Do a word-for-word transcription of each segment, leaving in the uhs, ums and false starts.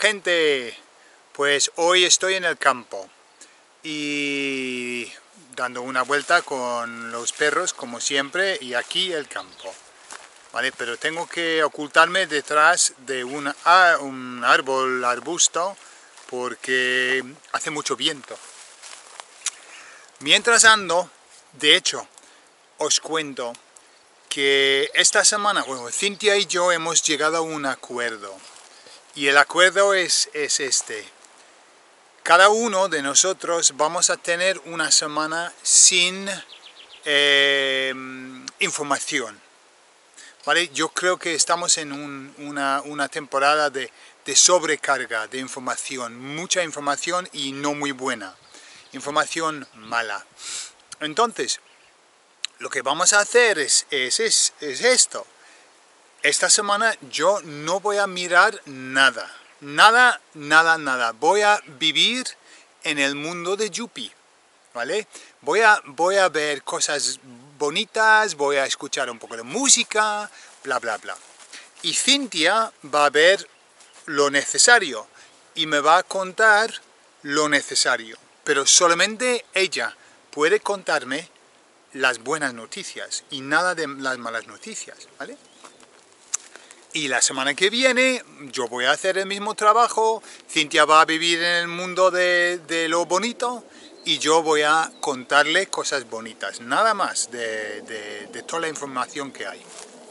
gente, pues hoy estoy en el campo y dando una vuelta con los perros como siempre, y aquí el campo, ¿vale? Pero tengo que ocultarme detrás de un, un árbol, arbusto, porque hace mucho viento. Mientras ando, de hecho, os cuento que esta semana, bueno, Cintia y yo hemos llegado a un acuerdo. Y el acuerdo es, es este. Cada uno de nosotros vamos a tener una semana sin eh, información, ¿vale? Yo creo que estamos en un, una, una temporada de, de sobrecarga de información. Mucha información y no muy buena. Información mala. Entonces, lo que vamos a hacer es, es, es, es esto. Esta semana yo no voy a mirar nada, nada, nada, nada. Voy a vivir en el mundo de Yuppie, ¿vale? Voy a, voy a ver cosas bonitas, voy a escuchar un poco de música, bla, bla, bla. Y Cintia va a ver lo necesario y me va a contar lo necesario. Pero solamente ella puede contarme las buenas noticias y nada de las malas noticias, ¿vale? Y la semana que viene yo voy a hacer el mismo trabajo, Cintia va a vivir en el mundo de, de lo bonito y yo voy a contarle cosas bonitas, nada más de, de, de toda la información que hay.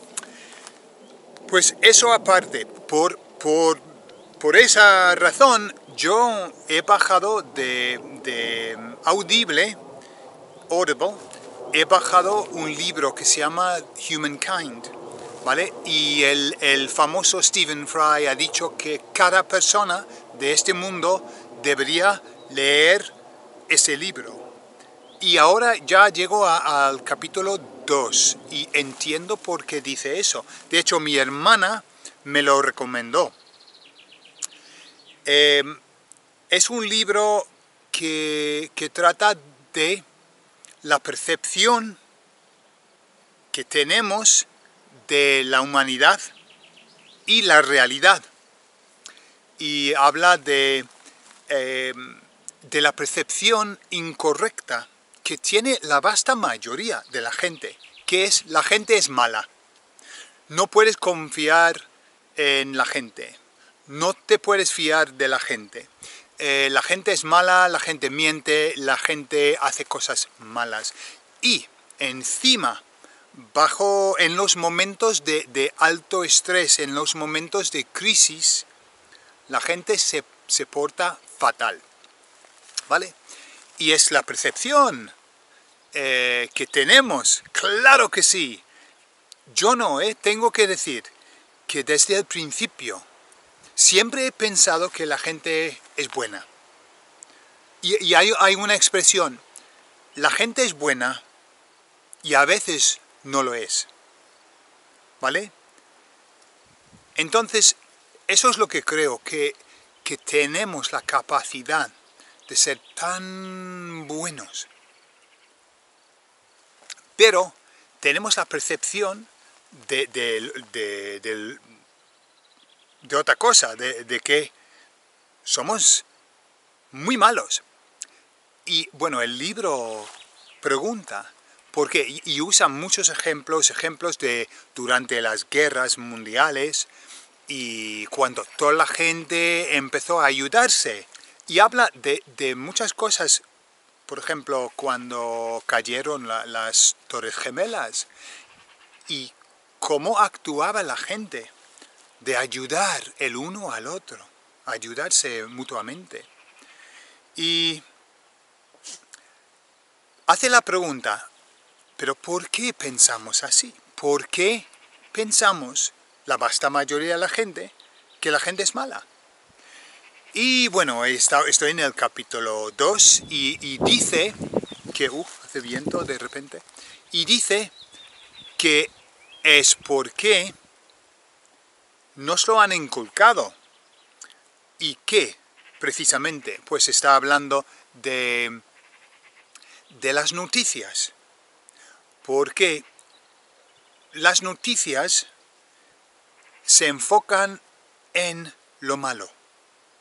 Pues eso aparte, por, por, por esa razón yo he bajado de, de Audible, Audible, he bajado un libro que se llama Humankind. ¿Vale? Y el, el famoso Stephen Fry ha dicho que cada persona de este mundo debería leer ese libro. Y ahora ya llego a, al capítulo dos y entiendo por qué dice eso. De hecho, mi hermana me lo recomendó. Eh, es un libro que, que trata de la percepción que tenemos de la humanidad y la realidad, y habla de, eh, de la percepción incorrecta que tiene la vasta mayoría de la gente, que es la gente es mala. No puedes confiar en la gente, no te puedes fiar de la gente. Eh, la gente es mala, la gente miente, la gente hace cosas malas. Y encima, bajo en los momentos de, de alto estrés, en los momentos de crisis, la gente se, se porta fatal, ¿vale? Y es la percepción eh, que tenemos, claro que sí. Yo no, ¿eh? Tengo que decir que desde el principio siempre he pensado que la gente es buena. Y, y hay, hay una expresión, la gente es buena y a veces no lo es, ¿vale? Entonces, eso es lo que creo, que, que tenemos la capacidad de ser tan buenos. Pero tenemos la percepción de, de, de, de, de otra cosa, de, de que somos muy malos. Y bueno, el libro pregunta, porque, y usa muchos ejemplos, ejemplos de durante las guerras mundiales y cuando toda la gente empezó a ayudarse. Y habla de, de muchas cosas, por ejemplo, cuando cayeron la, las Torres Gemelas y cómo actuaba la gente de ayudar el uno al otro, ayudarse mutuamente. Y hace la pregunta, ¿pero por qué pensamos así? ¿Por qué pensamos, la vasta mayoría de la gente, que la gente es mala? Y bueno, estoy en el capítulo dos y, y dice que, uff, hace viento de repente, y dice que es porque nos lo han inculcado. ¿Y qué? Precisamente, pues está hablando de, de las noticias. Porque las noticias se enfocan en lo malo.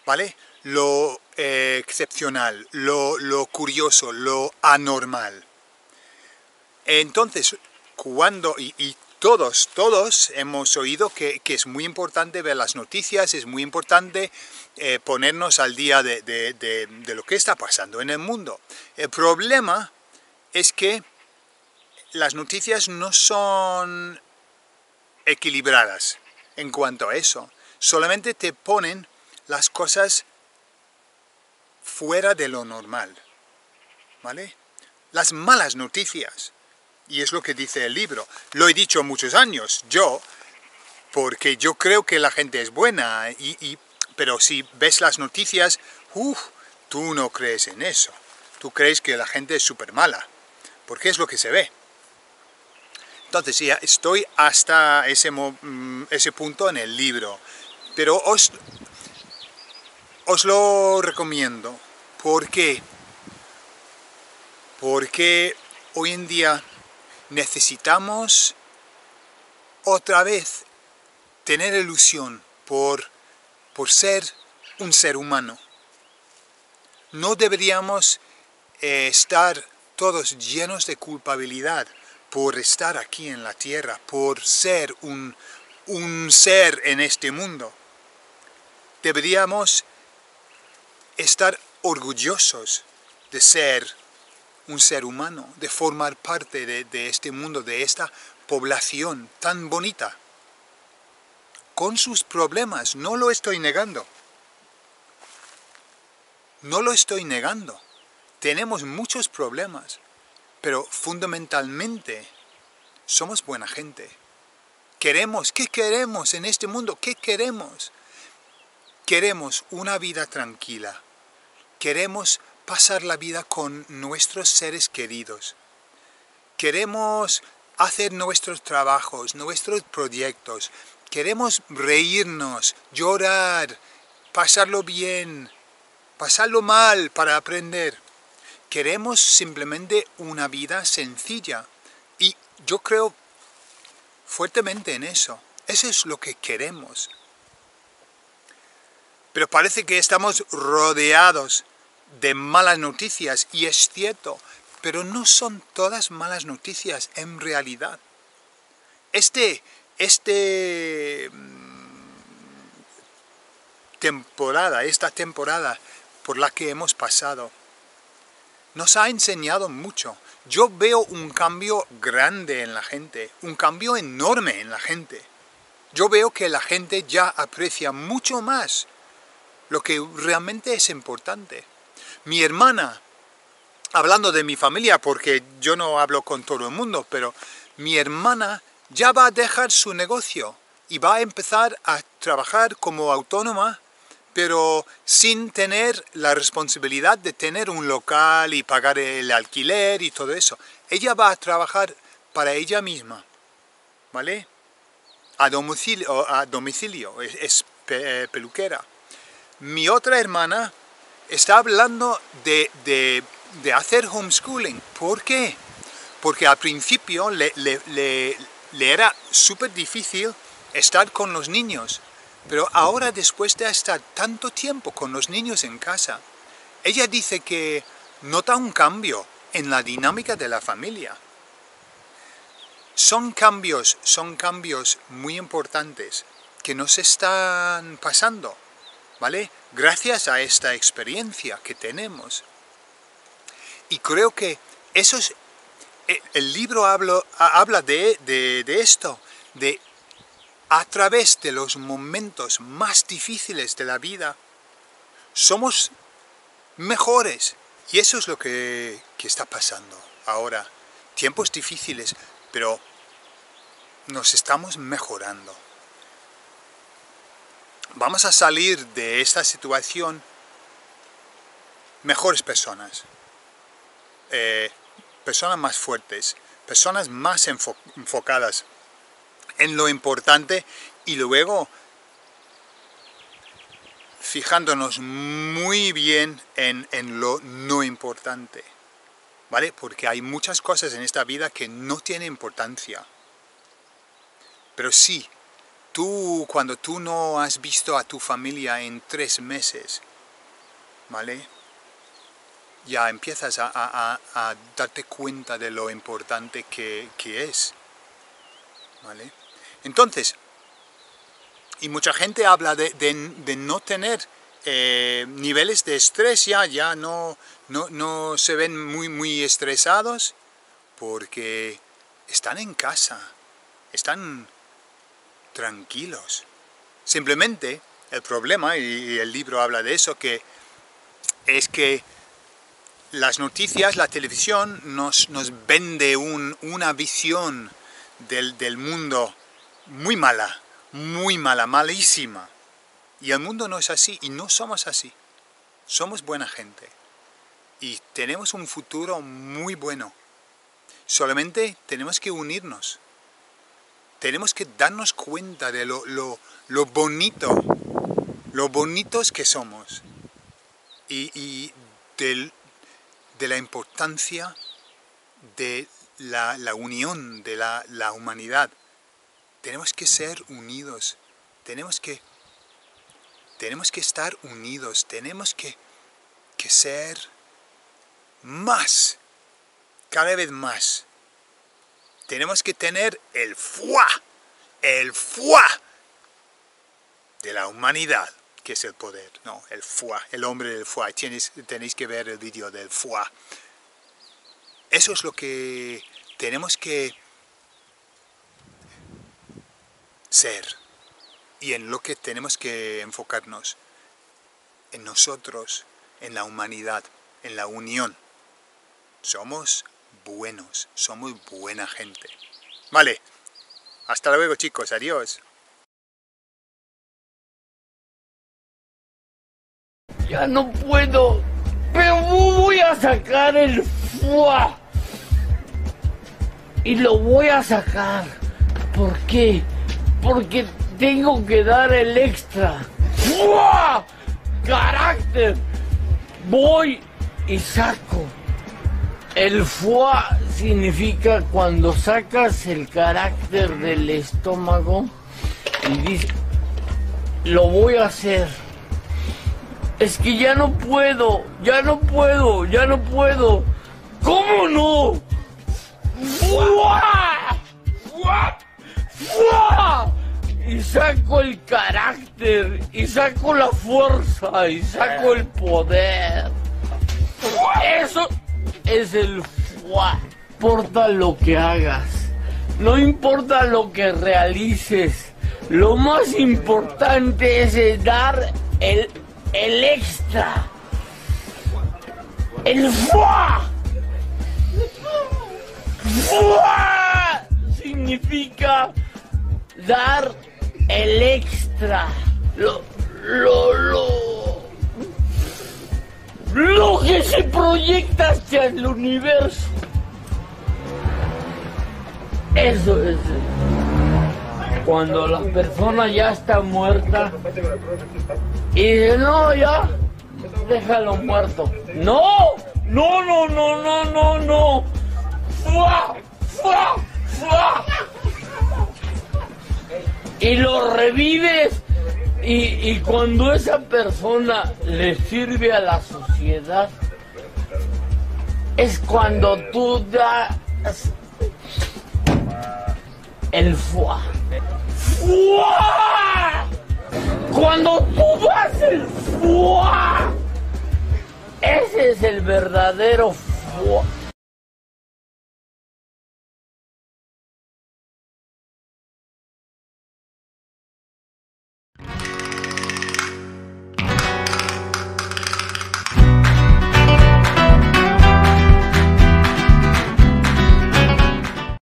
¿vale? Lo eh, excepcional, lo, lo curioso, lo anormal. Entonces, cuando, y, y todos, todos hemos oído que, que es muy importante ver las noticias, es muy importante eh, ponernos al día de, de, de, de lo que está pasando en el mundo. El problema es que las noticias no son equilibradas en cuanto a eso. Solamente te ponen las cosas fuera de lo normal, ¿vale? Las malas noticias. Y es lo que dice el libro. Lo he dicho muchos años, yo, porque yo creo que la gente es buena, y, y, pero si ves las noticias, uff, tú no crees en eso. Tú crees que la gente es súper mala, porque es lo que se ve. Entonces, ya estoy hasta ese, ese punto en el libro, pero os, os lo recomiendo. ¿Por qué? Porque hoy en día necesitamos otra vez tener ilusión por, por ser un ser humano. No deberíamos eh, estar todos llenos de culpabilidad por estar aquí en la tierra, por ser un, un ser en este mundo. Deberíamos estar orgullosos de ser un ser humano, de formar parte de, de este mundo, de esta población tan bonita. Con sus problemas, no lo estoy negando. No lo estoy negando. Tenemos muchos problemas, pero fundamentalmente somos buena gente. Queremos, ¿qué queremos en este mundo? ¿Qué queremos? Queremos una vida tranquila. Queremos pasar la vida con nuestros seres queridos. Queremos hacer nuestros trabajos, nuestros proyectos. Queremos reírnos, llorar, pasarlo bien, pasarlo mal para aprender. Queremos simplemente una vida sencilla. Y yo creo fuertemente en eso. Eso es lo que queremos. Pero parece que estamos rodeados de malas noticias, y es cierto, pero no son todas malas noticias en realidad. Este, este temporada, esta temporada por la que hemos pasado, nos ha enseñado mucho. Yo veo un cambio grande en la gente, un cambio enorme en la gente. Yo veo que la gente ya aprecia mucho más lo que realmente es importante. Mi hermana, hablando de mi familia, porque yo no hablo con todo el mundo, pero mi hermana ya va a dejar su negocio y va a empezar a trabajar como autónoma, pero sin tener la responsabilidad de tener un local y pagar el alquiler y todo eso. Ella va a trabajar para ella misma, ¿vale? A domicilio, a domicilio es, es pe, peluquera. Mi otra hermana está hablando de, de, de hacer homeschooling. ¿Por qué? Porque al principio le, le, le, le era súper difícil estar con los niños. Pero ahora, después de estar tanto tiempo con los niños en casa, ella dice que nota un cambio en la dinámica de la familia. Son cambios, son cambios muy importantes que nos están pasando, ¿vale? Gracias a esta experiencia que tenemos. Y creo que eso es, el libro habla, habla de, de, de esto, de a través de los momentos más difíciles de la vida, somos mejores. Y eso es lo que, que está pasando ahora. Tiempos difíciles, pero nos estamos mejorando. Vamos a salir de esta situación mejores personas, eh, personas más fuertes, personas más enfo- enfocadas en lo importante, y luego fijándonos muy bien en, en lo no importante, ¿vale? Porque hay muchas cosas en esta vida que no tienen importancia, pero sí tú, cuando tú no has visto a tu familia en tres meses, ¿vale? Ya empiezas a, a, a darte cuenta de lo importante que, que es, ¿vale? Entonces, y mucha gente habla de, de, de no tener eh, niveles de estrés, ya, ya no, no, no se ven muy, muy estresados porque están en casa, están tranquilos. Simplemente el problema, y el libro habla de eso, que es que las noticias, la televisión nos, nos vende un, una visión del, del mundo muy mala, muy mala, malísima. Y el mundo no es así, y no somos así. Somos buena gente. Y tenemos un futuro muy bueno. Solamente tenemos que unirnos. Tenemos que darnos cuenta de lo, lo, lo bonito, lo bonitos que somos. Y, y del, de la importancia de la, la unión de la, la humanidad. Tenemos que ser unidos, tenemos que, tenemos que estar unidos, tenemos que, que ser más, cada vez más. Tenemos que tener el fuá, el fuá de la humanidad, que es el poder, no, el fuá, el hombre del fuá. Tienes, tenéis que ver el vídeo del fuá. Eso es lo que tenemos que ser, y en lo que tenemos que enfocarnos, en nosotros, en la humanidad, en la unión. Somos buenos, somos buena gente. Vale, hasta luego chicos, adiós. Ya no puedo, pero voy a sacar el fuá. Y lo voy a sacar. ¿Por qué? Porque tengo que dar el extra. ¡Fua! ¡Carácter! Voy y saco. El fuá significa cuando sacas el carácter del estómago y dices, lo voy a hacer. Es que ya no puedo, ya no puedo, ya no puedo. ¿Cómo no? ¡Fua! ¡Fua! ¡Fua! Y saco el carácter, y saco la fuerza, y saco el poder. Eso es el fuá. No importa lo que hagas, no importa lo que realices, lo más importante es dar el, el extra. El fuá. ¡Fuá! Significa dar el extra, lo, lo, lo, lo que se proyecta hacia el universo. Eso es. Cuando la persona ya está muerta y dice, no, ya, déjalo muerto. No, no, no, no, no, no, no. ¡Fua! ¡Fua! ¡Fua! Y lo revives y, y cuando esa persona le sirve a la sociedad es cuando tú das el fuá. ¡Fuá! Cuando tú das el fuá, ese es el verdadero fuá.